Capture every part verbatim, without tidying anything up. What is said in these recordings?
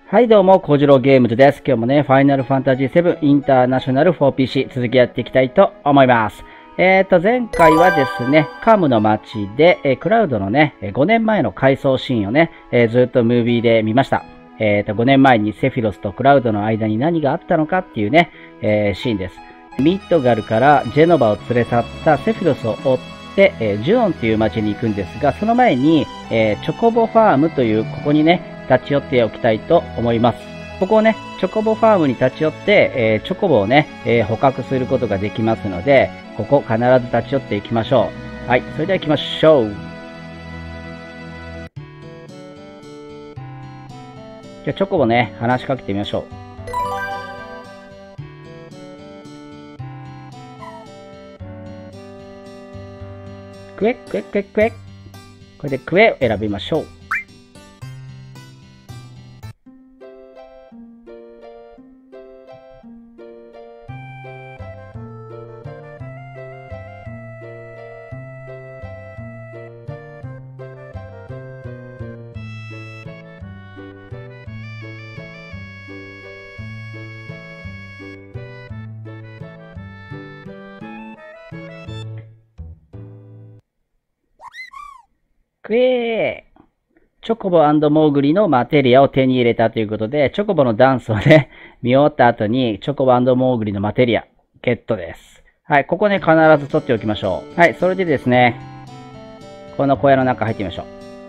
はいどうも、小次郎ゲームズです。今日もね、ファイナルファンタジーセブンインターナショナル フォーピーシー 続きやっていきたいと思います。えーと、前回はですね、カムの街で、えー、クラウドのね、ごねんまえの回想シーンをね、えー、ずっとムービーで見ました。えーと、ごねんまえにセフィロスとクラウドの間に何があったのかっていうね、えー、シーンです。ミッドガルからジェノバを連れ去ったセフィロスを追って、えー、ジュオンっていう街に行くんですが、その前に、えー、チョコボファームという、ここにね、立ち寄っておきたいと思います。ここをね、チョコボファームに立ち寄って、えー、チョコボをね、えー、捕獲することができますので、ここ必ず立ち寄っていきましょう。はい、それでは行きましょう。じゃあチョコボね、話しかけてみましょう。クエックエックエックエッ。これでクエを選びましょう。クエーチョコボ&モーグリのマテリアを手に入れたということで、チョコボのダンスをね、見終わった後に、チョコボ&モーグリのマテリア、ゲットです。はい、ここね、必ず取っておきましょう。はい、それでですね、この小屋の中入ってみましょう。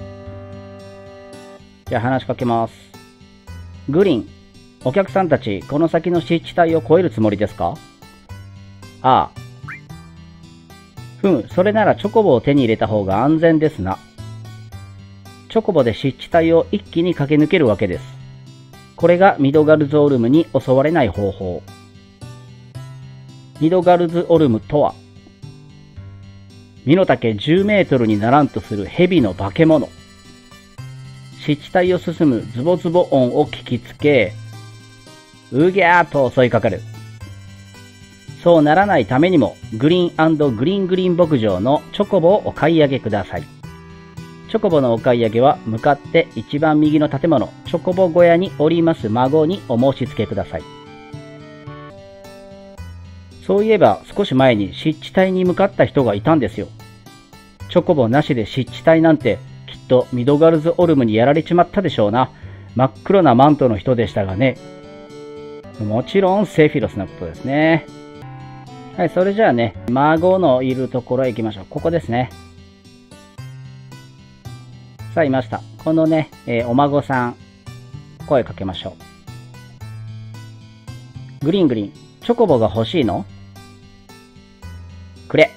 じゃあ話しかけます。グリーン、お客さんたち、この先の湿地帯を越えるつもりですか？ああ。ふむ、それならチョコボを手に入れた方が安全ですな。チョコボで湿地帯を一気に駆け抜けるわけです。これがミドガルズオルムに襲われない方法。ミドガルズオルムとは、身の丈じゅうメートルにならんとする蛇の化け物。湿地帯を進むズボズボ音を聞きつけ、うぎゃーと襲いかかる。そうならないためにも、グリーン&グリーングリーン牧場のチョコボをお買い上げください。チョコボのお買い上げは、向かって一番右の建物、チョコボ小屋におります孫にお申し付けください。そういえば、少し前に湿地帯に向かった人がいたんですよ。チョコボなしで湿地帯なんて、きっとミドガルズオルムにやられちまったでしょうな。真っ黒なマントの人でしたがね。もちろんセフィロスのことですね。はい、それじゃあね、孫のいるところへ行きましょう。ここですね。さあ、いました。このね、えー、お孫さん、声かけましょう。グリーングリーン、チョコボが欲しいの？くれ。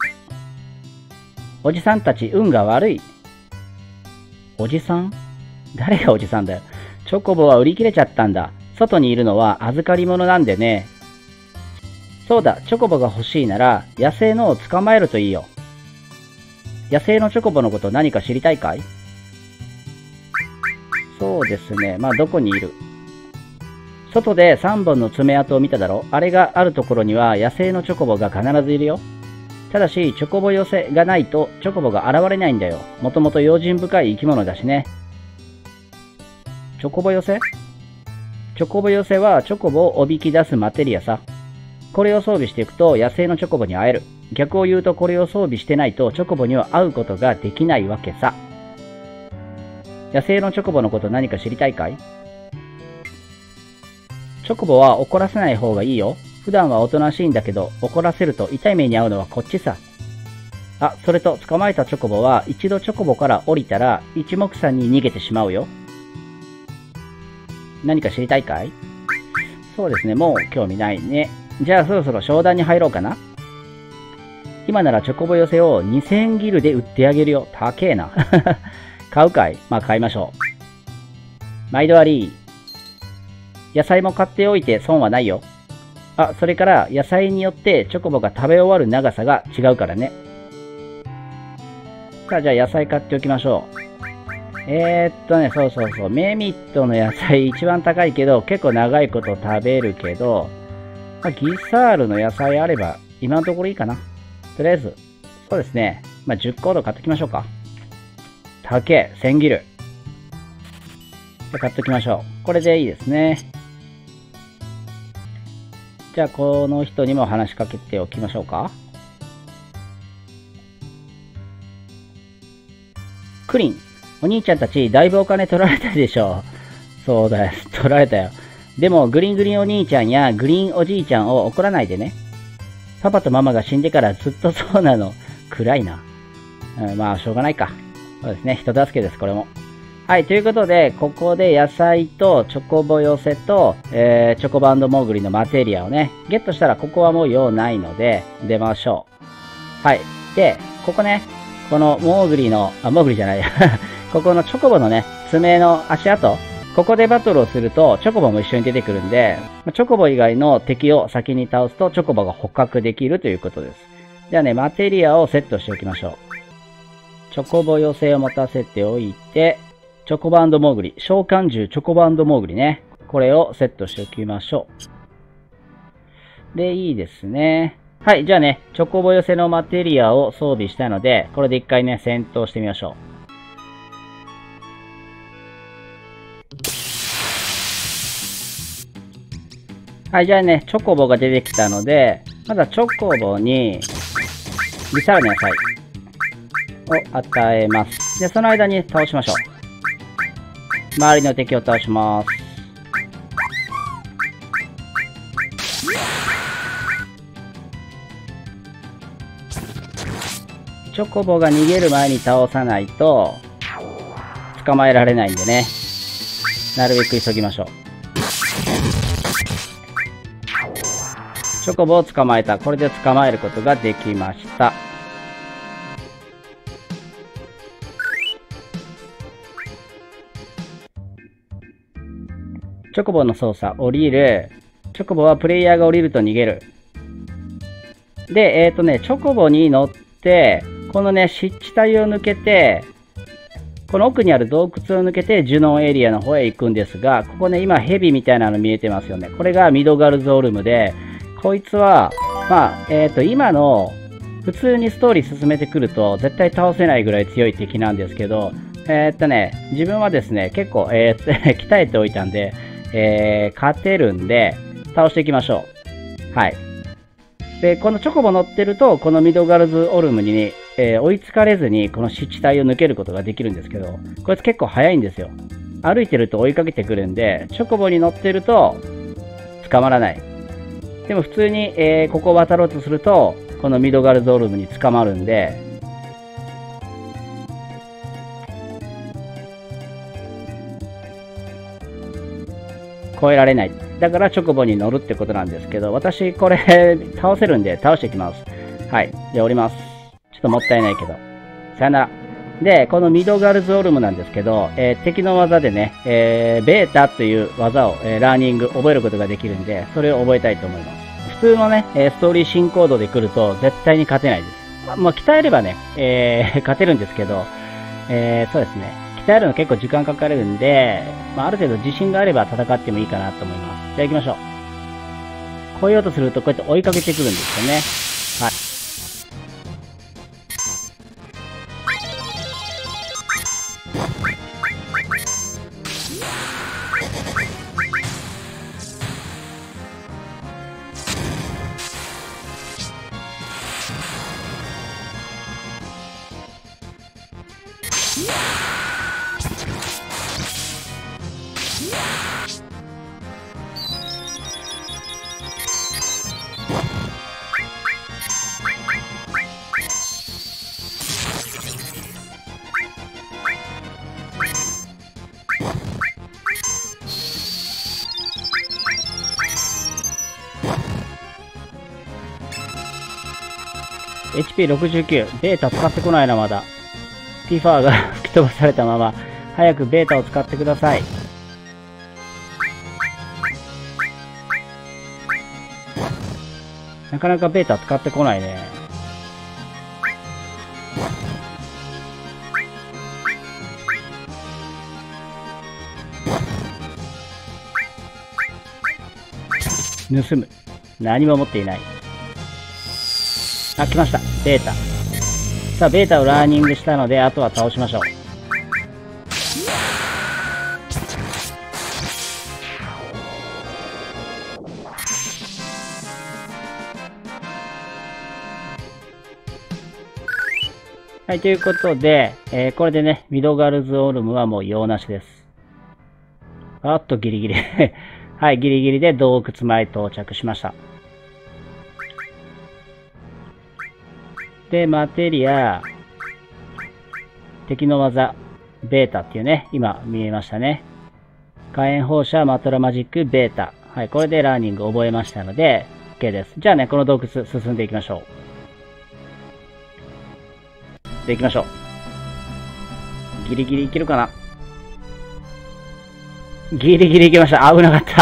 おじさんたち運が悪い。おじさん？誰がおじさんだよ。チョコボは売り切れちゃったんだ。外にいるのは預かり物なんでね。そうだ、チョコボが欲しいなら、野生のを捕まえるといいよ。野生のチョコボのこと何か知りたいかい？そうですね。まあ、どこにいる？外でさんぼんの爪痕を見ただろ？あれがあるところには野生のチョコボが必ずいるよ。ただし、チョコボ寄せがないとチョコボが現れないんだよ。もともと用心深い生き物だしね。チョコボ寄せ？チョコボ寄せはチョコボをおびき出すマテリアさ。これを装備していくと野生のチョコボに会える。逆を言うとこれを装備してないとチョコボには会うことができないわけさ。野生のチョコボのこと何か知りたいかい？チョコボは怒らせない方がいいよ。普段はおとなしいんだけど怒らせると痛い目に遭うのはこっちさ。あ、それと捕まえたチョコボは一度チョコボから降りたら一目散に逃げてしまうよ。何か知りたいかい？そうですね、もう興味ないね。じゃあそろそろ商談に入ろうかな。今ならチョコボ寄せをにせんギルで売ってあげるよ。高えな。買うかい？まあ買いましょう。毎度あり。野菜も買っておいて損はないよ。あ、それから野菜によってチョコボが食べ終わる長さが違うからね。さあじゃあ野菜買っておきましょう。えー、っとね、そうそうそう。メミットの野菜一番高いけど結構長いこと食べるけど、まあ、ギサールの野菜あれば今のところいいかな。とりあえず、そうですね。まあ、じゅっコード買っておきましょうか。高え、せんギル。じゃあ買っておきましょう。 これでいいですね。じゃあ、この人にも話しかけておきましょうか。クリン、お兄ちゃんたち、だいぶお金取られたでしょう。そうだよ、取られたよ。でも、グリーングリーンお兄ちゃんやグリーンおじいちゃんを怒らないでね。パパとママが死んでからずっとそうなの。暗いな。うん、まあ、しょうがないか。そうですね。人助けです、これも。はい、ということで、ここで野菜とチョコボ寄せと、えー、チョコバンドモーグリのマテリアをね、ゲットしたらここはもう用ないので、出ましょう。はい。で、ここね、このモーグリの、あ、モーグリじゃないや。ここのチョコボのね、爪の足跡、ここでバトルをすると、チョコボも一緒に出てくるんで、チョコボ以外の敵を先に倒すと、チョコボが捕獲できるということです。ではね、マテリアをセットしておきましょう。チョコボ寄せを持たせておいて、チョコバンドモーグリ、召喚獣チョコバンドモーグリね。これをセットしておきましょう。で、いいですね。はい、じゃあね、チョコボ寄せのマテリアを装備したので、これで一回ね、戦闘してみましょう。はい、じゃあね、チョコボが出てきたので、まずはチョコボに、リサラの野菜を与えます。で、その間に倒しましょう。周りの敵を倒します。チョコボが逃げる前に倒さないと、捕まえられないんでね。なるべく急ぎましょう。チョコボを捕まえた。これで捕まえることができました。チョコボの操作、降りる。チョコボはプレイヤーが降りると逃げる。で、えっとね、チョコボに乗って、このね、湿地帯を抜けて、この奥にある洞窟を抜けてジュノンエリアの方へ行くんですが、ここね、今ヘビみたいなの見えてますよね。これがミドガルズオルムで、こいつは、まあ、えっと、今の、普通にストーリー進めてくると、絶対倒せないぐらい強い敵なんですけど、えー、っとね、自分はですね、結構、えー、鍛えておいたんで、えー、勝てるんで、倒していきましょう。はい。で、このチョコボ乗ってると、このミドガルズオルムに、えー、追いつかれずに、この湿地帯を抜けることができるんですけど、こいつ結構速いんですよ。歩いてると追いかけてくるんで、チョコボに乗ってると、捕まらない。でも普通に、えー、ここを渡ろうとすると、このミドガルズオルムに捕まるんで、越えられない。だからチョコボに乗るってことなんですけど、私これ倒せるんで倒していきます。はい。じゃあ降ります。ちょっともったいないけど。さよなら。で、このミドガルズオルムなんですけど、えー、敵の技でね、えー、ベータという技を、えー、ラーニング覚えることができるんで、それを覚えたいと思います。普通のね、ストーリー進行度で来ると絶対に勝てないです。まあ、まあ、鍛えればね、えー、勝てるんですけど、えー、そうですね。鍛えるの結構時間かかるんで、まあ、ある程度自信があれば戦ってもいいかなと思います。じゃあ行きましょう。越えようとするとこうやって追いかけてくるんですよね。はい。エイチピーろくじゅうきゅう。ベータ使ってこないな、まだ。ティファーが吹き飛ばされたまま、早くベータを使ってください。なかなかベータ使ってこないね。盗む。何も持っていない。あ、来ました。ベータ。さあ、ベータをラーニングしたので、あとは倒しましょう。 はい、ということで、えー、これでね、ミドガルズオルムはもう用なしです。あっと、ギリギリ。はい、ギリギリで洞窟前到着しました。で、マテリア、敵の技、ベータっていうね、今見えましたね。火炎放射マトラマジックベータ。はい、これでラーニング覚えましたので、OK です。じゃあね、この洞窟進んでいきましょう。で、行きましょう。ギリギリいけるかな？ギリギリいけました。危なかった。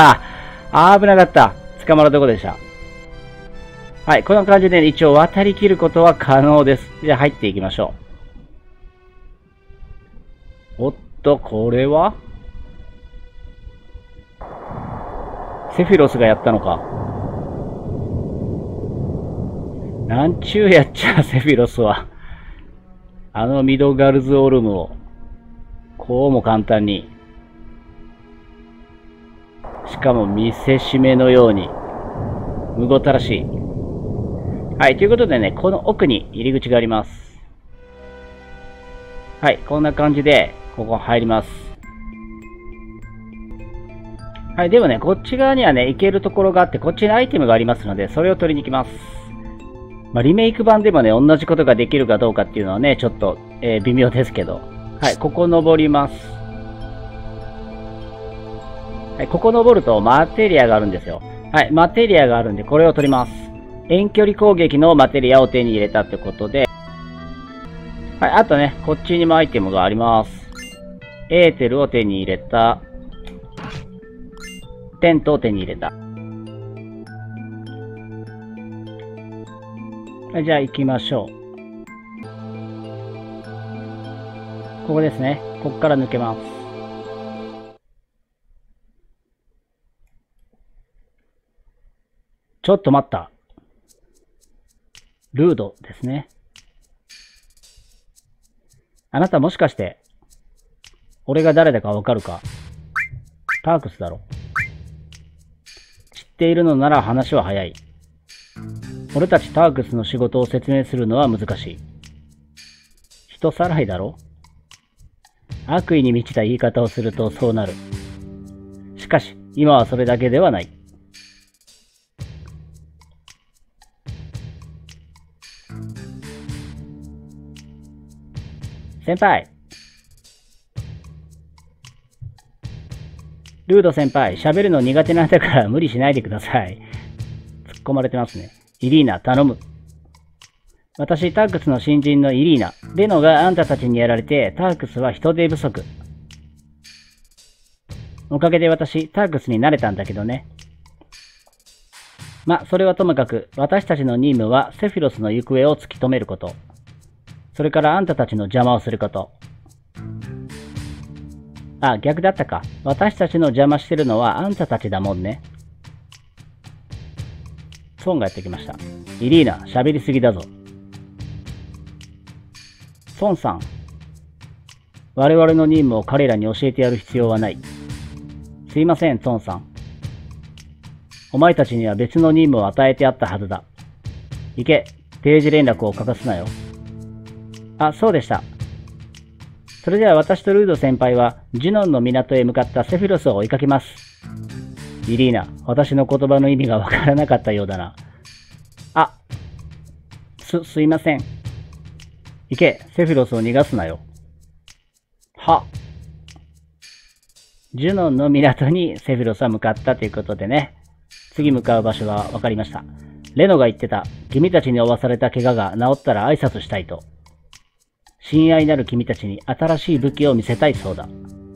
危なかった。捕まるとこでした。はい、こんな感じで、ね、一応渡り切ることは可能です。じゃあ入っていきましょう。おっと、これはセフィロスがやったのか。なんちゅうやっちゃ、セフィロスは。あのミドガルズオルムを、こうも簡単に。しかも見せしめのように。むごたらしい。はい、ということでね、この奥に入り口があります。はい、こんな感じで、ここ入ります。はい、でもね、こっち側にはね、行けるところがあって、こっちにアイテムがありますので、それを取りに行きます。まあ、リメイク版でもね、同じことができるかどうかっていうのはね、ちょっと、えー、微妙ですけど。はい、ここ登ります。はい、ここ登るとマテリアがあるんですよ。はい、マテリアがあるんで、これを取ります。遠距離攻撃のマテリアを手に入れたってことで。はい、あとね、こっちにもアイテムがあります。エーテルを手に入れた。テントを手に入れた。はい、じゃあ行きましょう。ここですね。ここから抜けます。ちょっと待った。ルードですね。あなたもしかして、俺が誰だかわかるか？タークスだろ。知っているのなら話は早い。俺たちタークスの仕事を説明するのは難しい。人さらいだろ？悪意に満ちた言い方をするとそうなる。しかし、今はそれだけではない。先輩。ルード先輩、喋るの苦手なんだから無理しないでください。突っ込まれてますね。イリーナ、頼む。私、タークスの新人のイリーナ。レノがあんたたちにやられて、タークスは人手不足。おかげで私、タークスになれたんだけどね。ま、それはともかく、私たちの任務はセフィロスの行方を突き止めること。それからあんたたちの邪魔をすること。あ、逆だったか。私たちの邪魔してるのはあんたたちだもんね。ソンがやってきました。イリーナ、喋りすぎだぞ。ソンさん。我々の任務を彼らに教えてやる必要はない。すいません、ソンさん。お前たちには別の任務を与えてあったはずだ。行け、定時連絡を欠かすなよ。あ、そうでした。それでは私とルード先輩は、ジュノンの港へ向かったセフィロスを追いかけます。イリーナ、私の言葉の意味がわからなかったようだな。あ、す、すいません。行け、セフィロスを逃がすなよ。は。ジュノンの港にセフィロスは向かったということでね、次向かう場所が分かりました。レノが言ってた、君たちに負わされた怪我が治ったら挨拶したいと。親愛なる君たちに新しい武器を見せたいそうだ。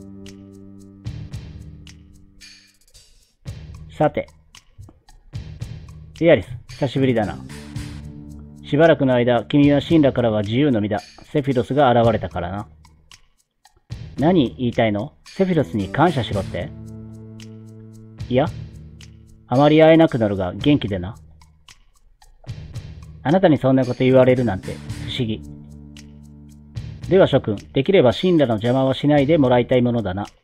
さて。エアリス、久しぶりだな。しばらくの間、君はシンラからは自由の身だ。セフィロスが現れたからな。何言いたいの？セフィロスに感謝しろって？いや、あまり会えなくなるが元気でな。あなたにそんなこと言われるなんて不思議。では諸君、できればシンラの邪魔はしないでもらいたいものだな。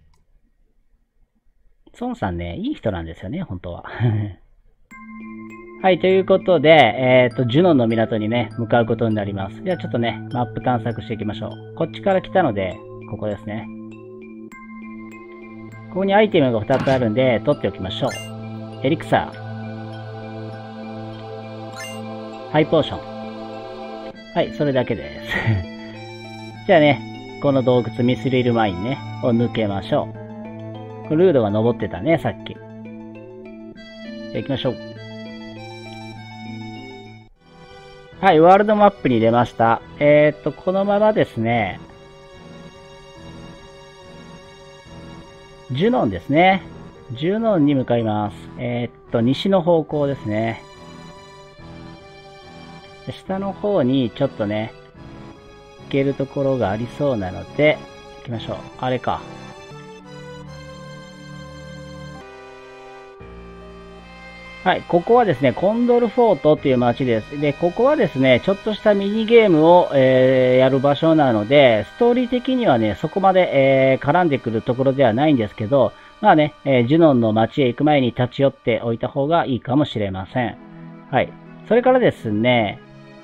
ソンさんね、いい人なんですよね、本当は。 はい、ということで、えっと、ジュノンの港にね、向かうことになります。じゃあちょっとね、マップ探索していきましょう。こっちから来たので、ここですね。ここにアイテムがふたつあるんで、取っておきましょう。エリクサー。ハイポーション。はい、それだけです。じゃあね、この洞窟ミスリルマインね、を抜けましょう。ルードが登ってたね、さっき。じゃあ行きましょう。はい、ワールドマップに出ました。えーっと、このままですね、ジュノンですね。ジュノンに向かいます。えーっと、西の方向ですね。下の方にちょっとね、行けるところがありそうなので、行きましょう。あれか。はい、ここはですね、コンドルフォートっていう街です。で、ここはですね、ちょっとしたミニゲームを、えー、やる場所なので、ストーリー的にはね、そこまで、えー、絡んでくるところではないんですけど、まあね、えー、ジュノンの街へ行く前に立ち寄っておいた方がいいかもしれません。はい。それからですね、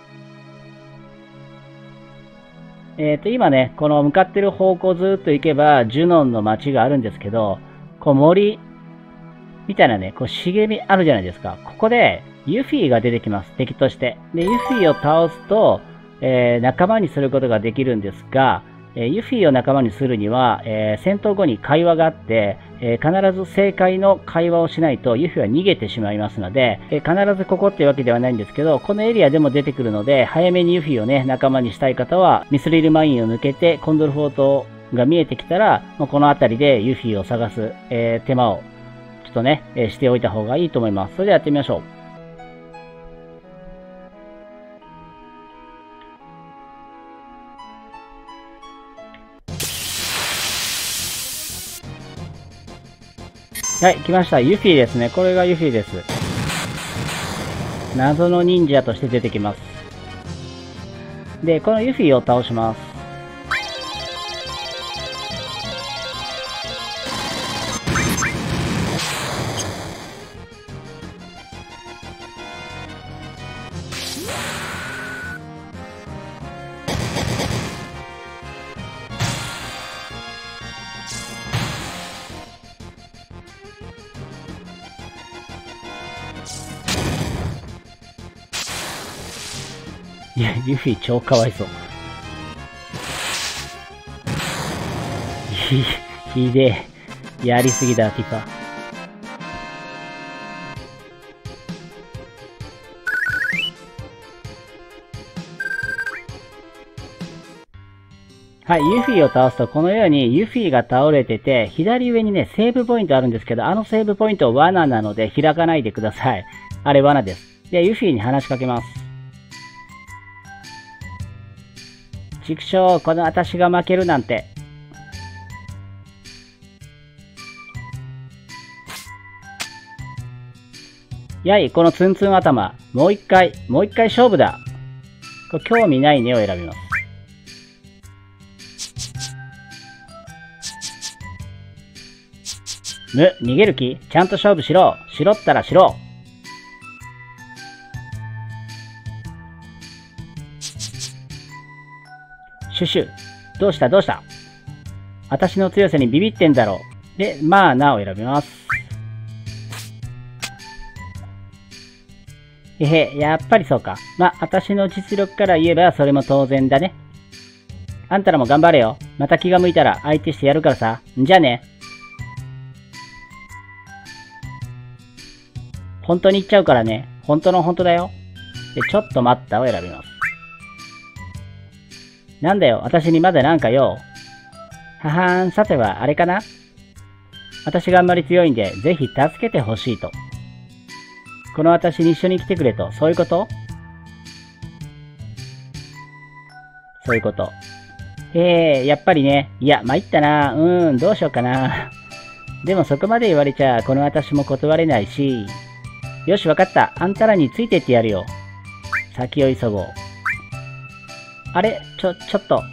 えっと、今ね、この向かってる方向ずっと行けば、ジュノンの街があるんですけど、こう森、みたいなね、こう茂みあるじゃないですか。ここで、ユフィが出てきます。敵として。で、ユフィを倒すと、えー、仲間にすることができるんですが、えー、ユフィを仲間にするには、えー、戦闘後に会話があって、えー、必ず正解の会話をしないとユフィは逃げてしまいますので、えー、必ずここっていうわけではないんですけど、このエリアでも出てくるので、早めにユフィをね、仲間にしたい方は、ミスリルマインを抜けて、コンドルフォートが見えてきたら、もうこの辺りでユフィを探す、えー、手間をちょっとね、えー、しておいた方がいいと思います。それではやってみましょう。はい、来ました。ユフィですね。これがユフィです。謎の忍者として出てきます。で、このユフィを倒します。いや、ユフィ超かわいそう。ひ、ひでえ。やりすぎだ、ティパ。はい、ユフィを倒すと、このようにユフィが倒れてて、左上にね、セーブポイントあるんですけど、あのセーブポイントは罠なので開かないでください。あれ罠です。で、ユフィに話しかけます。畜生、この私が負けるなんて。やい、このツンツン頭。もう一回、もう一回勝負だ。これ興味ないねを選びます。む、逃げる気？ちゃんと勝負しろ。しろったらしろ。シュシュ。どうしたどうした？私の強さにビビってんだろう。で、まあなを選びます。へへ、やっぱりそうか。ま、私の実力から言えばそれも当然だね。あんたらも頑張れよ。また気が向いたら相手してやるからさ。んじゃあね。本当に言っちゃうからね。本当の本当だよ。で、ちょっと待ったを選びます。なんだよ、私にまだなんかよ。ははーん、さてはあれかな？私があんまり強いんで、ぜひ助けてほしいと。この私に一緒に来てくれと、そういうこと？そういうこと。へえ、やっぱりね。いや、参ったな。うーん、どうしようかな。でもそこまで言われちゃ、この私も断れないし。よし、わかった。あんたらについてってやるよ。先を急ごう。あれちょ、ちょっと。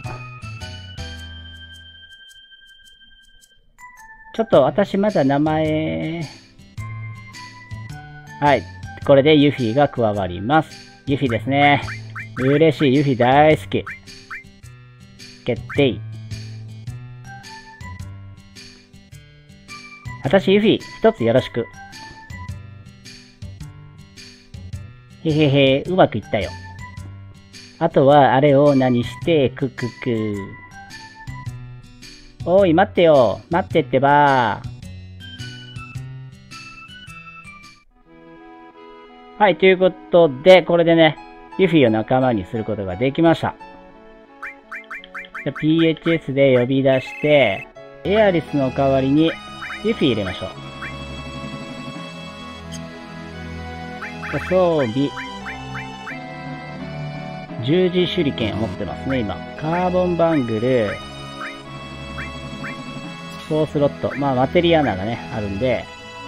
ちょっと私まだ名前。はい。 これでユフィが加わります。ユフィですね。嬉しい。ユフィ大好き。決定。私、ユフィ、一つよろしく。へへへ、うまくいったよ。あとは、あれを何して、くくく。おい、待ってよ。待ってってば。はい、ということで、これでね、ユフィを仲間にすることができました。ピーエイチエス で呼び出して、エアリスの代わりにユフィ入れましょう。装備。十字手裏剣を持ってますね、今。カーボンバングル。フォースロット。まあ、マテリアナがね、あるんで。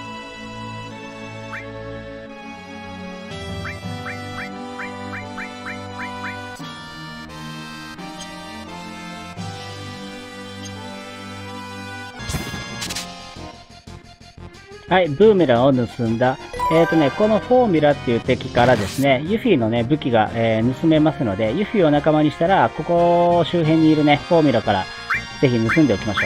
はい、ブーメランを盗んだ。えっとね、このフォーミュラっていう敵からですね、ユフィのね、武器が、えー、盗めますので、ユフィを仲間にしたら、ここ周辺にいるね、フォーミュラからぜひ盗んでおきましょう。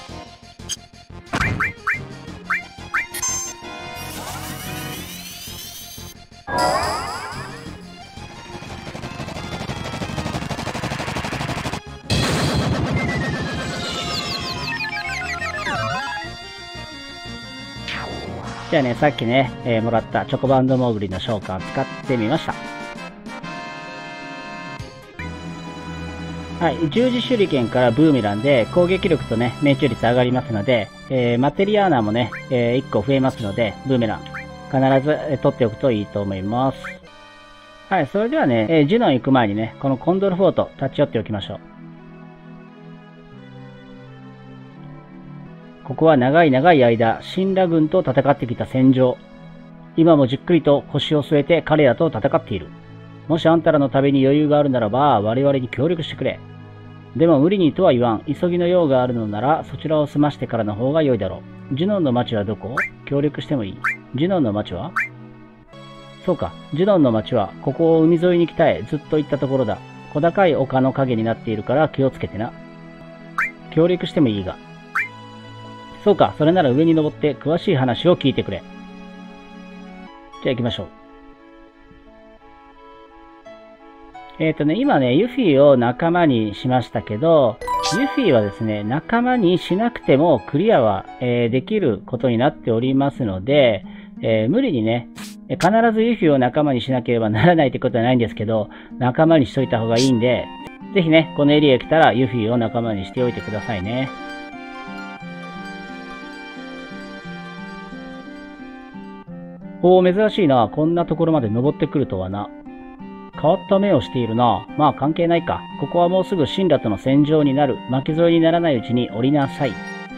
じゃあね、さっきね、えー、もらったチョコバンドモーグリの召喚を使ってみました。はい、十字手裏剣からブーメランで攻撃力とね、命中率上がりますので、えー、マテリアーナもね、えー、いっこ増えますので、ブーメラン、必ず、えー、取っておくといいと思います。はい、それではね、えー、ジュノン行く前にね、このコンドルフォート、立ち寄っておきましょう。ここは長い長い間、神羅軍と戦ってきた戦場。今もじっくりと腰を据えて彼らと戦っている。もしあんたらの旅に余裕があるならば、我々に協力してくれ。でも無理にとは言わん。急ぎの用があるのなら、そちらを済ましてからの方が良いだろう。ジュノンの町はどこ？協力してもいい。ジュノンの町は？そうか。ジュノンの町は、ここを海沿いに北へずっと行ったところだ。小高い丘の影になっているから気をつけてな。協力してもいいが。そうか、それなら上に登って詳しい話を聞いてくれ。じゃあ行きましょう。えっとね、今ね、ユフィを仲間にしましたけど、ユフィはですね、仲間にしなくてもクリアは、えー、できることになっておりますので、えー、無理にね、必ずユフィを仲間にしなければならないってことはないんですけど、仲間にしといた方がいいんで、ぜひね、このエリアへ来たらユフィを仲間にしておいてくださいね。おー、珍しいな。こんなところまで登ってくるとはな。変わった目をしているな。まあ関係ないか。ここはもうすぐ神羅との戦場になる。巻き添えにならないうちに降りなさい。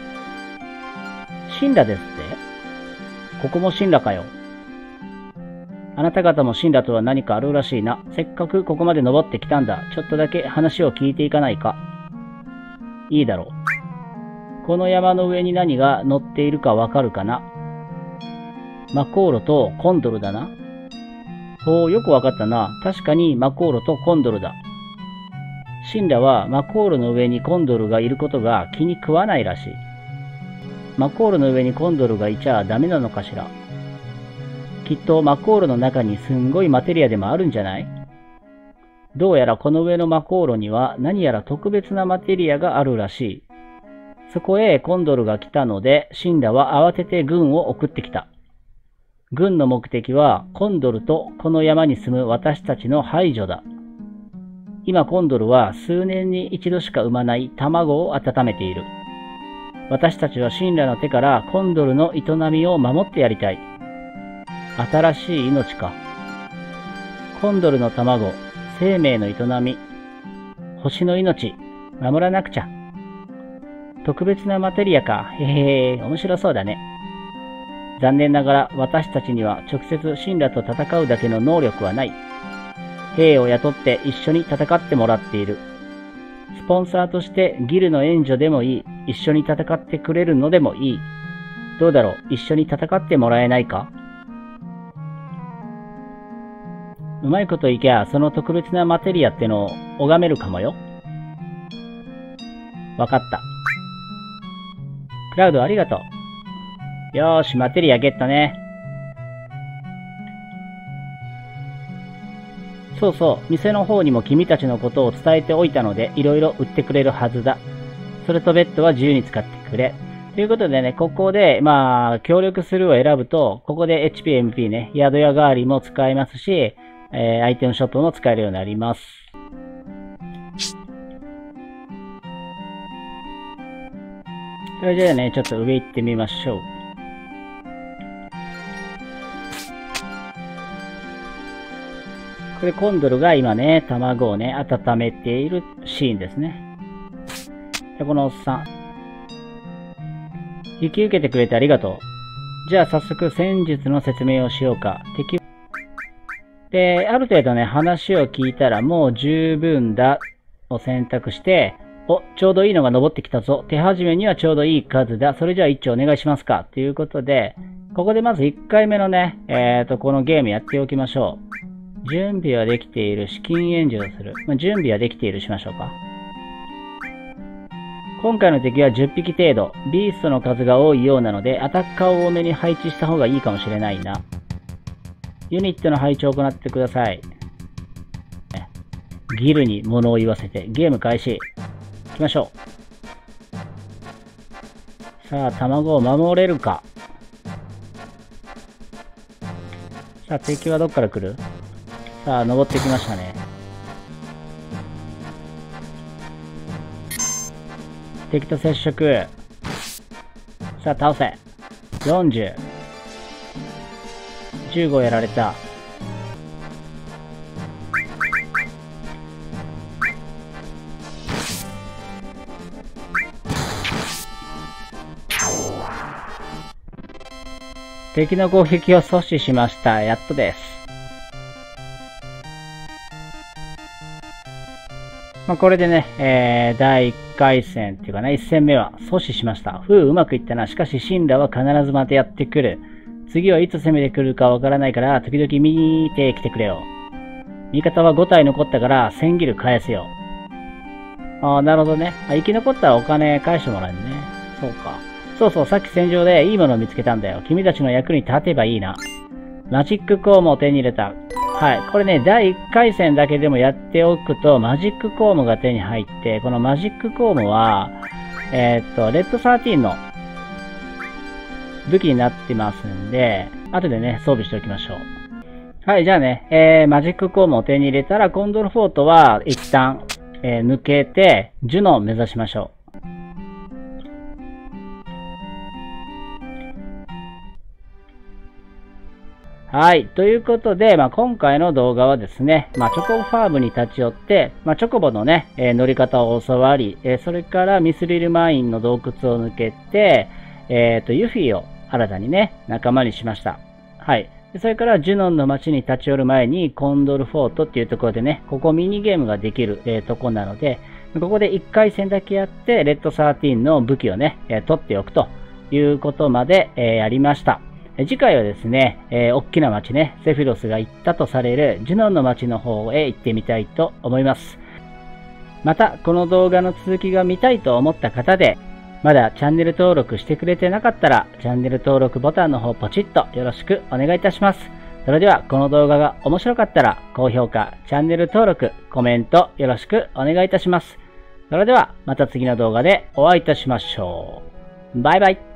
神羅ですって？ここも神羅かよ。あなた方も神羅とは何かあるらしいな。せっかくここまで登ってきたんだ。ちょっとだけ話を聞いていかないか。いいだろう。この山の上に何が乗っているかわかるかな。マコーロとコンドルだな。おー、よくわかったな。確かにマコーロとコンドルだ。神羅はマコーロの上にコンドルがいることが気に食わないらしい。マコーロの上にコンドルがいちゃダメなのかしら。きっとマコーロの中にすんごいマテリアでもあるんじゃない？どうやらこの上のマコーロには何やら特別なマテリアがあるらしい。そこへコンドルが来たので、神羅は慌てて軍を送ってきた。軍の目的はコンドルとこの山に住む私たちの排除だ。今コンドルは数年に一度しか産まない卵を温めている。私たちは神羅の手からコンドルの営みを守ってやりたい。新しい命か。コンドルの卵、生命の営み、星の命、守らなくちゃ。特別なマテリアか。へへへ、面白そうだね。残念ながら私たちには直接神羅と戦うだけの能力はない。兵を雇って一緒に戦ってもらっている。スポンサーとしてギルの援助でもいい。一緒に戦ってくれるのでもいい。どうだろう、一緒に戦ってもらえないか？ うまいこといけば、その特別なマテリアってのを拝めるかもよ。わかった。クラウドありがとう。よーし、マテリアゲットね。そうそう、店の方にも君たちのことを伝えておいたので、いろいろ売ってくれるはずだ。それと別途は自由に使ってくれ。ということでね、ここで、まあ、協力するを選ぶと、ここで エイチピー、エムピー ね、宿屋代わりも使えますし、えー、アイテムショップも使えるようになります。それじゃあね、ちょっと上行ってみましょう。これコンドルが今ね、卵をね、温めているシーンですね。で、このおっさん。引き受けてくれてありがとう。じゃあ早速戦術の説明をしようか。敵で、ある程度ね、話を聞いたらもう十分だを選択して、お、ちょうどいいのが登ってきたぞ。手始めにはちょうどいい数だ。それじゃあ一丁お願いしますか。ということで、ここでまずいっかいめのね、えっと、このゲームやっておきましょう。準備はできている。資金援助をする。まあ、準備はできているしましょうか。今回の敵はじゅっぴき程度。ビーストの数が多いようなので、アタッカーを多めに配置した方がいいかもしれないな。ユニットの配置を行ってください。ギルに物を言わせて、ゲーム開始。行きましょう。さあ、卵を守れるか。さあ、敵はどっから来る？さあ、登ってきましたね。敵と接触。さあ、倒せ。よんじゅう。じゅうごやられた。敵の攻撃を阻止しました。やっとです。まあ、これでね、えー、だいいっかい戦っていうかね、いち戦目は阻止しました。ふう、うまくいったな。しかし、シンラは必ずまたやってくる。次はいつ攻めてくるかわからないから、時々見てきてくれよ。味方はご体残ったから、せんギル返すよ。ああ、なるほどね。あ、生き残ったらお金返してもらえるね。そうか。そうそう、さっき戦場でいいものを見つけたんだよ。君たちの役に立てばいいな。マジックコームを手に入れた。はい。これね、だいいっかい戦だけでもやっておくと、マジックコームが手に入って、このマジックコームは、えー、っと、レッドサーティーンの武器になってますんで、後でね、装備しておきましょう。はい、じゃあね、えー、マジックコームを手に入れたら、コンドルフォートは一旦、えー、抜けて、ジュノンを目指しましょう。はい。ということで、まあ、今回の動画はですね、まあ、チョコボファームに立ち寄って、まあ、チョコボのね、えー、乗り方を教わり、えー、それからミスリルマインの洞窟を抜けて、えっと、ユフィを新たにね、仲間にしました。はい。それからジュノンの街に立ち寄る前に、コンドルフォートっていうところでね、ここミニゲームができる、えー、とこなので、ここでいっかい戦だけやって、レッドサーティーンの武器をね、えー、取っておくということまで、えー、やりました。次回はですね、えー、大きな町ね、セフィロスが行ったとされるジュノンの町の方へ行ってみたいと思います。また、この動画の続きが見たいと思った方で、まだチャンネル登録してくれてなかったら、チャンネル登録ボタンの方ポチッとよろしくお願いいたします。それでは、この動画が面白かったら、高評価、チャンネル登録、コメントよろしくお願いいたします。それでは、また次の動画でお会いいたしましょう。バイバイ。